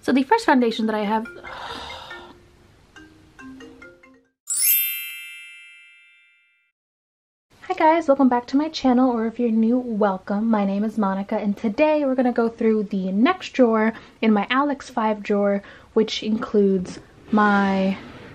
So the first foundation that I have... Hi guys, welcome back to my channel, or if you're new, welcome. My name is Monica, and today we're going to go through the next drawer in my Alex 5 drawer, which includes my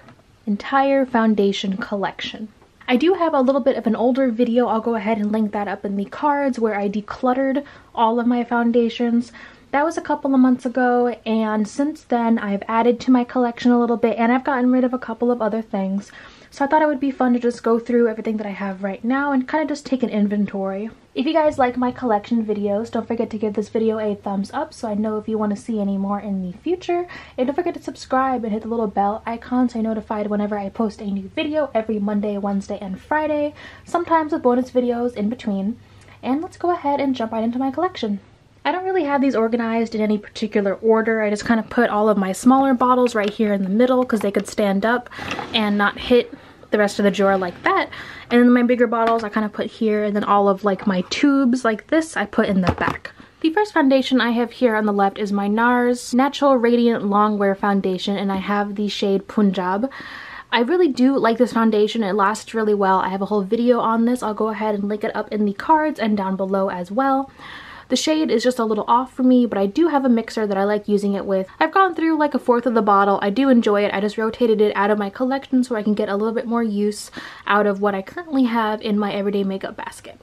entire foundation collection. I do have a little bit of an older video. I'll go ahead and link that up in the cards where I decluttered all of my foundations. That was a couple of months ago, and since then I've added to my collection a little bit, and I've gotten rid of a couple of other things. So I thought it would be fun to just go through everything that I have right now and kind of just take an inventory. If you guys like my collection videos, don't forget to give this video a thumbs up so I know if you want to see any more in the future. And don't forget to subscribe and hit the little bell icon so you're notified whenever I post a new video every Monday, Wednesday, and Friday. Sometimes with bonus videos in between. And let's go ahead and jump right into my collection. I don't really have these organized in any particular order. I just kind of put all of my smaller bottles right here in the middle because they could stand up and not hit the rest of the drawer like that. And then my bigger bottles I kind of put here, and then all of like my tubes like this I put in the back. The first foundation I have here on the left is my NARS Natural Radiant Longwear Foundation, and I have the shade Punjab. I really do like this foundation. It lasts really well. I have a whole video on this. I'll go ahead and link it up in the cards and down below as well. The shade is just a little off for me, but I do have a mixer that I like using it with. I've gone through like a fourth of the bottle. I do enjoy it. I just rotated it out of my collection so I can get a little bit more use out of what I currently have in my everyday makeup basket.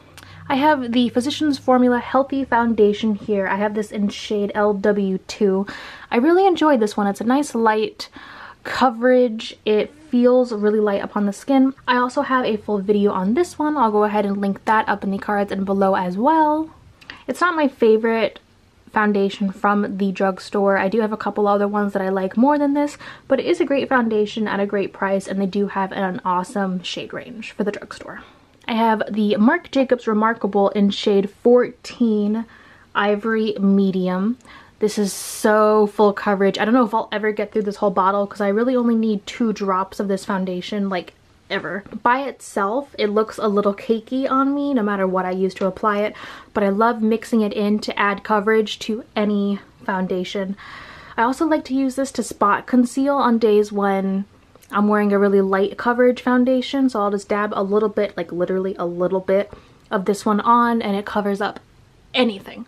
I have the Physicians Formula Healthy Foundation here. I have this in shade LW2. I really enjoyed this one. It's a nice light coverage. It feels really light upon the skin. I also have a full video on this one. I'll go ahead and link that up in the cards and below as well. It's not my favorite foundation from the drugstore. I do have a couple other ones that I like more than this, but it is a great foundation at a great price, and they do have an awesome shade range for the drugstore. I have the Marc Jacobs Remarkable in shade 14 Ivory Medium. This is so full coverage. I don't know if I'll ever get through this whole bottle because I really only need 2 drops of this foundation, like ever. By itself, it looks a little cakey on me no matter what I use to apply it, but I love mixing it in to add coverage to any foundation. I also like to use this to spot conceal on days when I'm wearing a really light coverage foundation, so I'll just dab a little bit, like literally a little bit of this one on, and it covers up anything.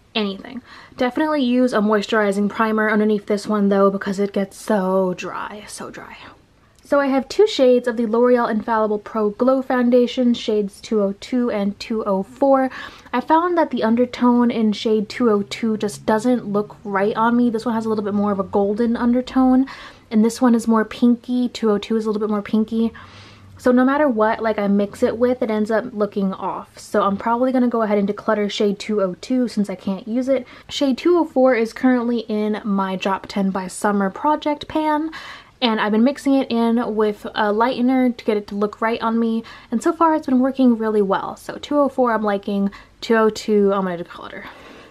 Definitely use a moisturizing primer underneath this one though, because it gets so dry, so dry. So I have 2 shades of the L'Oreal Infallible Pro Glow Foundation, shades 202 and 204. I found that the undertone in shade 202 just doesn't look right on me. This one has a little bit more of a golden undertone, and this one is more pinky. 202 is a little bit more pinky. So no matter what like I mix it with, it ends up looking off. So I'm probably going to go ahead and declutter shade 202 since I can't use it. Shade 204 is currently in my Drop 10 by Summer project pan, and I've been mixing it in with a lightener to get it to look right on me, and so far it's been working really well. So 204 I'm liking, 202 I'm gonna declutter.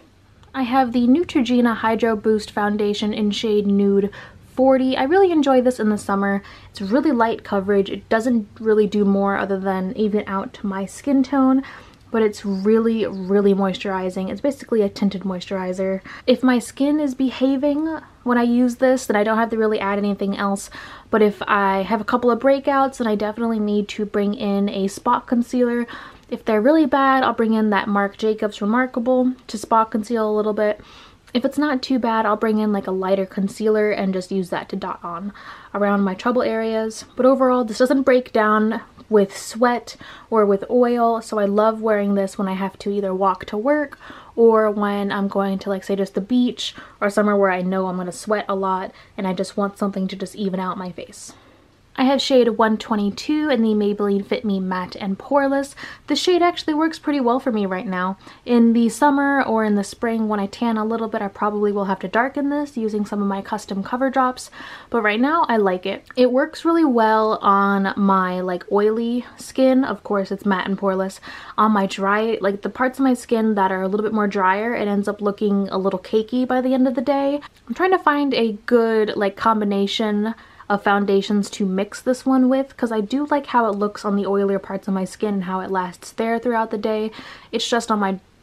I have the Neutrogena Hydro Boost Foundation in shade Nude 40. I really enjoy this in the summer. It's really light coverage. It doesn't really do more other than even out my skin tone, but it's really moisturizing. It's basically a tinted moisturizer. If my skin is behaving when I use this, then I don't have to really add anything else. But if I have a couple of breakouts, then I definitely need to bring in a spot concealer. If they're really bad, I'll bring in that Marc Jacobs Remarkable to spot conceal a little bit. If it's not too bad, I'll bring in like a lighter concealer and just use that to dot on around my trouble areas. But overall, this doesn't break down with sweat or with oil, so I love wearing this when I have to either walk to work or when I'm going to, like, say just the beach or somewhere where I know I'm going to sweat a lot and I just want something to just even out my face. I have shade 122 in the Maybelline Fit Me Matte and Poreless. This shade actually works pretty well for me right now. In the summer or in the spring when I tan a little bit, I probably will have to darken this using some of my custom cover drops, but right now I like it. It works really well on my like oily skin. Of course it's matte and poreless. On my dry, like the parts of my skin that are a little bit more drier, it ends up looking a little cakey by the end of the day. I'm trying to find a good like combination of foundations to mix this one with, because I do like how it looks on the oilier parts of my skin and how it lasts there throughout the day. It's just on my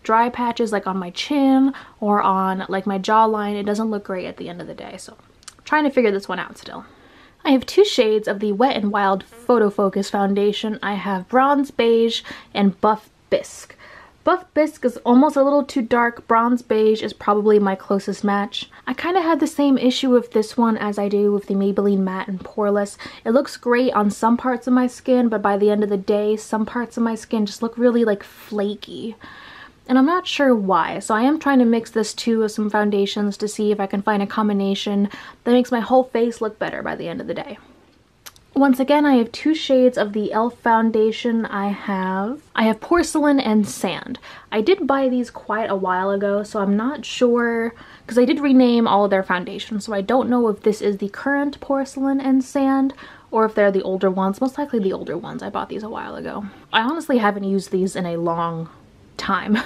dry patches like on my chin or on like my jawline. It doesn't look great at the end of the day, so I'm trying to figure this one out still. I have 2 shades of the Wet n Wild Photo Focus foundation. I have Bronze Beige and Buff Bisque. Buff Bisque is almost a little too dark. Bronze Beige is probably my closest match. I kind of had the same issue with this one as I do with the Maybelline Matte and Poreless. It looks great on some parts of my skin, but by the end of the day, some parts of my skin just look really like flaky. And I'm not sure why, so I am trying to mix this too with some foundations to see if I can find a combination that makes my whole face look better by the end of the day. Once again, I have 2 shades of the e.l.f. foundation. I have Porcelain and Sand. I did buy these quite a while ago, so I'm not sure, because I did rename all of their foundations, so I don't know if this is the current Porcelain and Sand or if they're the older ones. Most likely the older ones. I bought these a while ago. I honestly haven't used these in a long time.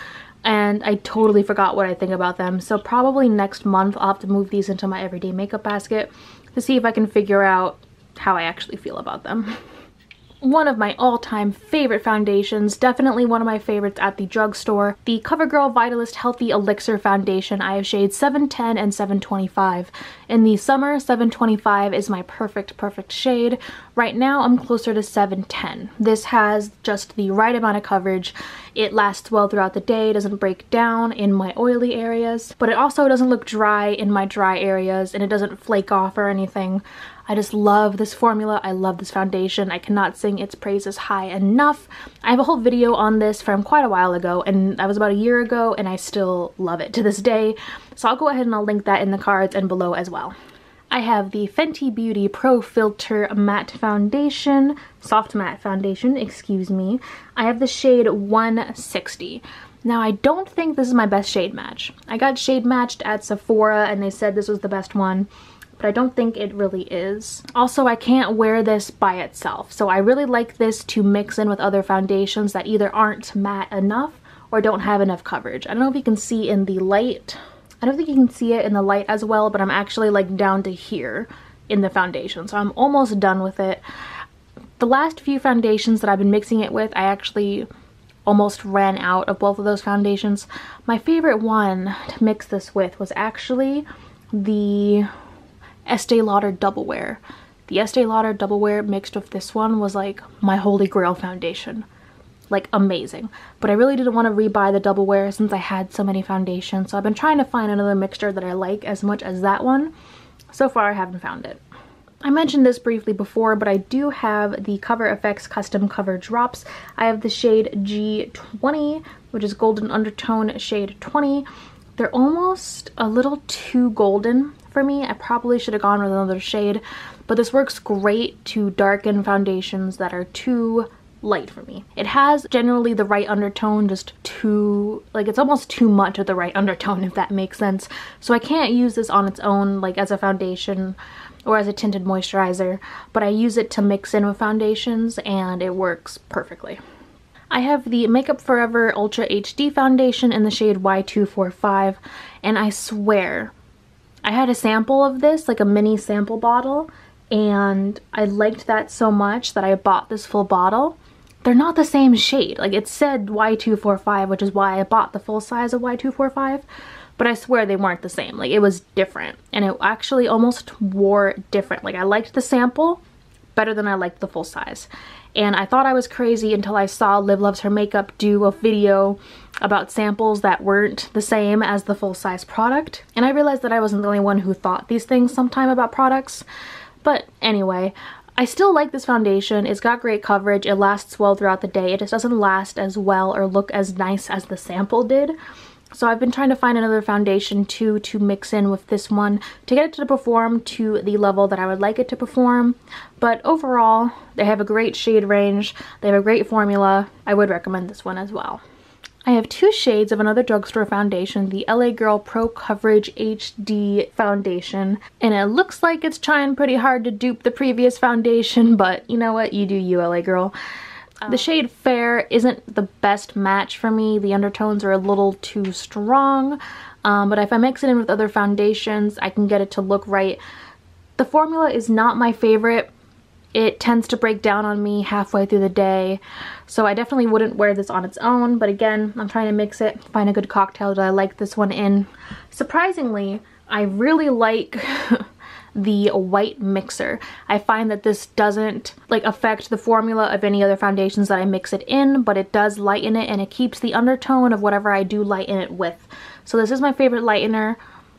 And I totally forgot what I think about them, so probably next month I'll have to move these into my everyday makeup basket to see if I can figure out how I actually feel about them. One of my all-time favorite foundations, definitely one of my favorites at the drugstore, the CoverGirl Vitalist Healthy Elixir Foundation. I have shades 710 and 725. In the summer, 725 is my perfect shade. Right now, I'm closer to 710. This has just the right amount of coverage. It lasts well throughout the day, doesn't break down in my oily areas, but it also doesn't look dry in my dry areas, and it doesn't flake off or anything. I just love this formula. I love this foundation. I cannot sing its praises high enough. I have a whole video on this from quite a while ago, and that was about a year ago, and I still love it to this day. So I'll go ahead and I'll link that in the cards and below as well. I have the Fenty Beauty Pro Filter Matte Foundation, Soft Matte Foundation, excuse me. I have the shade 160. Now, I don't think this is my best shade match. I got shade matched at Sephora and they said this was the best one, but I don't think it really is. Also, I can't wear this by itself, so I really like this to mix in with other foundations that either aren't matte enough or don't have enough coverage. I don't know if you can see in the light. I don't think you can see it in the light as well, but I'm actually like down to here in the foundation, so I'm almost done with it. The last few foundations that I've been mixing it with, I actually almost ran out of both of those foundations. My favorite one to mix this with was actually the Estee Lauder Double Wear. The Estee Lauder Double Wear mixed with this one was like my holy grail foundation. Like amazing. But I really didn't want to rebuy the Double Wear since I had so many foundations, so I've been trying to find another mixture that I like as much as that one. So far I haven't found it. I mentioned this briefly before, but I do have the Cover FX Custom Cover Drops. I have the shade G20, which is Golden Undertone shade 20. They're almost a little too golden for me. I probably should have gone with another shade, but this works great to darken foundations that are too light for me. It has generally the right undertone, just too, like it's almost too much of the right undertone, if that makes sense. So I can't use this on its own like as a foundation or as a tinted moisturizer, but I use it to mix in with foundations and it works perfectly. I have the Makeup Forever Ultra HD foundation in the shade Y245, and I swear I had a sample of this, like a mini sample bottle, and I liked that so much that I bought this full bottle. They're not the same shade. Like it said Y245, which is why I bought the full size of Y245, but I swear they weren't the same. Like it was different, and it actually almost wore different. Like I liked the sample better than I liked the full size. And I thought I was crazy until I saw Liv Loves Her Makeup do a video about samples that weren't the same as the full-size product. And I realized that I wasn't the only one who thought these things sometime about products. But anyway, I still like this foundation. It's got great coverage. It lasts well throughout the day. It just doesn't last as well or look as nice as the sample did. So I've been trying to find another foundation too to mix in with this one to get it to perform to the level that I would like it to perform. But overall, they have a great shade range. They have a great formula. I would recommend this one as well. I have 2 shades of another drugstore foundation, the LA Girl Pro Coverage HD foundation. And it looks like it's trying pretty hard to dupe the previous foundation, but you know what? You do you, LA Girl. The shade Fair isn't the best match for me. The undertones are a little too strong, but if I mix it in with other foundations, I can get it to look right. The formula is not my favorite. it tends to break down on me halfway through the day. So I definitely wouldn't wear this on its own, but again, I'm trying to mix it, find a good cocktail that I like this one in. Surprisingly, I really like the white mixer. I find that this doesn't like affect the formula of any other foundations that I mix it in, but it does lighten it and it keeps the undertone of whatever I do lighten it with. So this is my favorite lightener.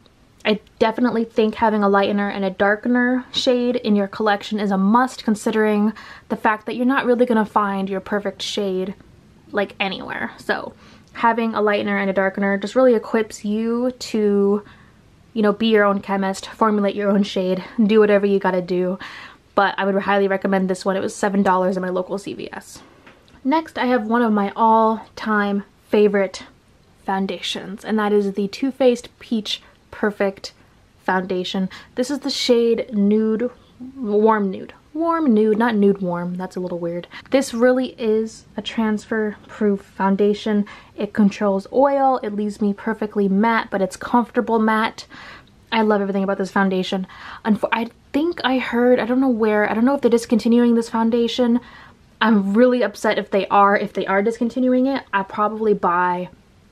I definitely think having a lightener and a darkener shade in your collection is a must, considering the fact that you're not really gonna find your perfect shade like anywhere. So having a lightener and a darkener just really equips you to, you know, be your own chemist, formulate your own shade, do whatever you gotta do. But I would highly recommend this one. It was $7 at my local CVS. Next, I have one of my all-time favorite foundations, and that is the Too Faced Peach Perfect foundation. This is the shade Nude, Warm Nude. Warm Nude, not Nude Warm, that's a little weird. This really is a transfer proof foundation. It controls oil, it leaves me perfectly matte, but it's comfortable matte. I love everything about this foundation. I think I heard, I don't know where, I don't know if they're discontinuing this foundation. I'm really upset if they are discontinuing it. I'll probably buy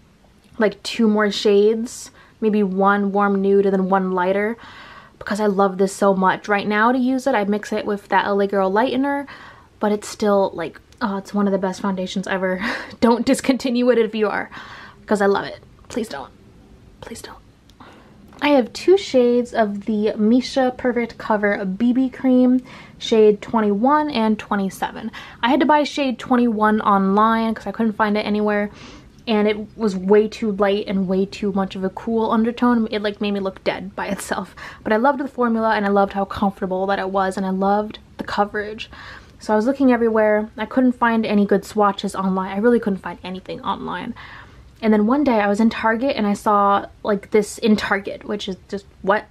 like 2 more shades, maybe one warm nude and then one lighter, because I love this so much. Right now to use it, I mix it with that LA Girl lightener, but it's still like, oh, it's one of the best foundations ever. Don't discontinue it if you are, because I love it. Please don't. Please don't. I have 2 shades of the Misha Perfect Cover BB Cream, shade 21 and 27. I had to buy shade 21 online because I couldn't find it anywhere, and it was way too light and way too much of a cool undertone. It like made me look dead by itself. But I loved the formula and I loved how comfortable that it was, and I loved the coverage. So I was looking everywhere. I couldn't find any good swatches online. I really couldn't find anything online. And then one day I was in Target and I saw like this in Target, which is just what?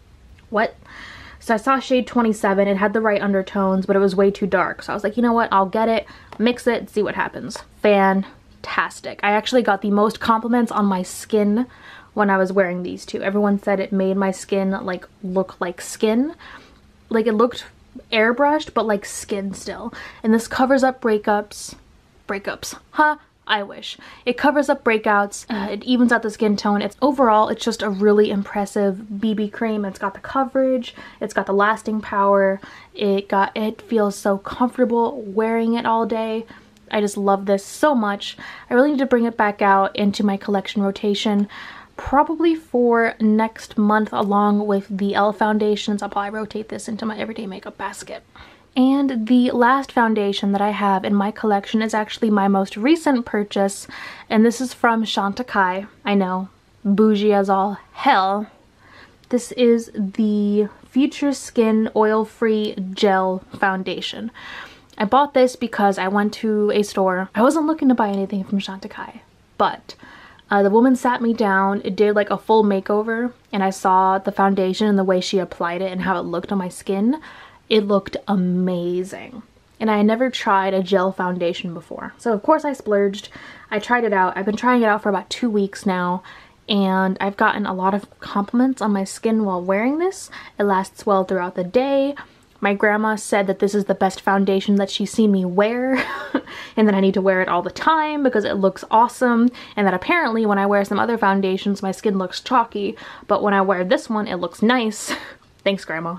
So I saw shade 27. It had the right undertones, but it was way too dark. So I was like, you know what? I'll get it, mix it, see what happens. Fantastic. I actually got the most compliments on my skin when I was wearing these two. Everyone said it made my skin like look like skin. Like it looked airbrushed, but like skin still. And this covers up breakups. Huh? I wish. It covers up breakouts, it evens out the skin tone. Overall, it's just a really impressive BB cream. It's got the coverage, it's got the lasting power, it feels so comfortable wearing it all day. I just love this so much. I really need to bring it back out into my collection rotation, probably for next month along with the e.l.f. foundations. I'll probably rotate this into my everyday makeup basket. And the last foundation that I have in my collection is actually my most recent purchase, and this is from Chantecaille. I know, bougie as all hell. This is the Future Skin Oil-Free Gel Foundation. I bought this because I went to a store. I wasn't looking to buy anything from Chantecaille, but the woman sat me down, it did like a full makeover, and I saw the foundation and the way she applied it and how it looked on my skin. It looked amazing. And I had never tried a gel foundation before. So of course I splurged. I tried it out. I've been trying it out for about 2 weeks now, and I've gotten a lot of compliments on my skin while wearing this. It lasts well throughout the day. My grandma said that this is the best foundation that she's seen me wear and that I need to wear it all the time because it looks awesome, and that apparently when I wear some other foundations my skin looks chalky, but when I wear this one it looks nice. Thanks, Grandma.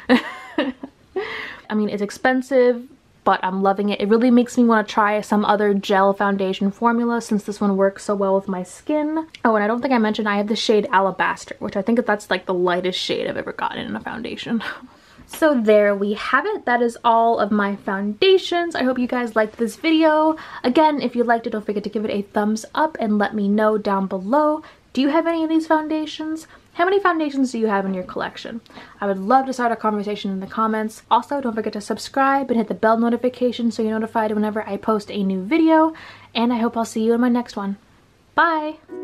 I mean, it's expensive, but I'm loving it. It really makes me want to try some other gel foundation formula since this one works so well with my skin. Oh, and I don't think I mentioned I have the shade Alabaster, which I think that's like the lightest shade I've ever gotten in a foundation. So there we have it. That is all of my foundations. I hope you guys liked this video. Again, if you liked it, don't forget to give it a thumbs up and let me know down below. Do you have any of these foundations? How many foundations do you have in your collection? I would love to start a conversation in the comments. Also, don't forget to subscribe and hit the bell notification so you're notified whenever I post a new video. And I hope I'll see you in my next one. Bye!